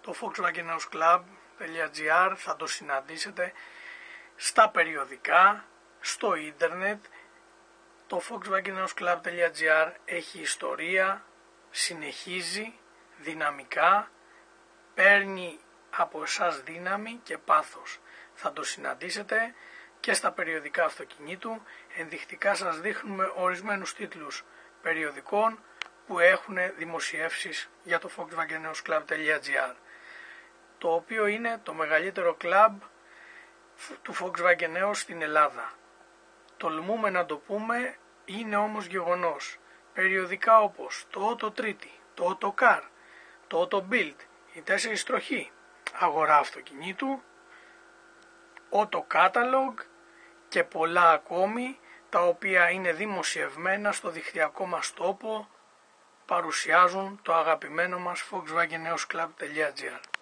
Το volkswagennews.club.gr θα το συναντήσετε στα περιοδικά, στο ίντερνετ. Το volkswagennews.club.gr έχει ιστορία, συνεχίζει δυναμικά, παίρνει από εσάς δύναμη και πάθος. Θα το συναντήσετε και στα περιοδικά αυτοκινήτου. Ενδεικτικά σας δείχνουμε ορισμένους τίτλους περιοδικών που έχουν δημοσιεύσεις για το volkswagennews.club.gr, το οποίο είναι το μεγαλύτερο κλαμπ του Volkswagen News στην Ελλάδα. Τολμούμε να το πούμε, είναι όμως γεγονός. Περιοδικά όπως το Auto Treaty, το Autocar, το Auto Build, η 4 τροχή, αγορά αυτοκινήτου, Auto Catalog και πολλά ακόμη, τα οποία είναι δημοσιευμένα στο δικτυακό μας τόπο, παρουσιάζουν το αγαπημένο μας volkswagennews.club.gr.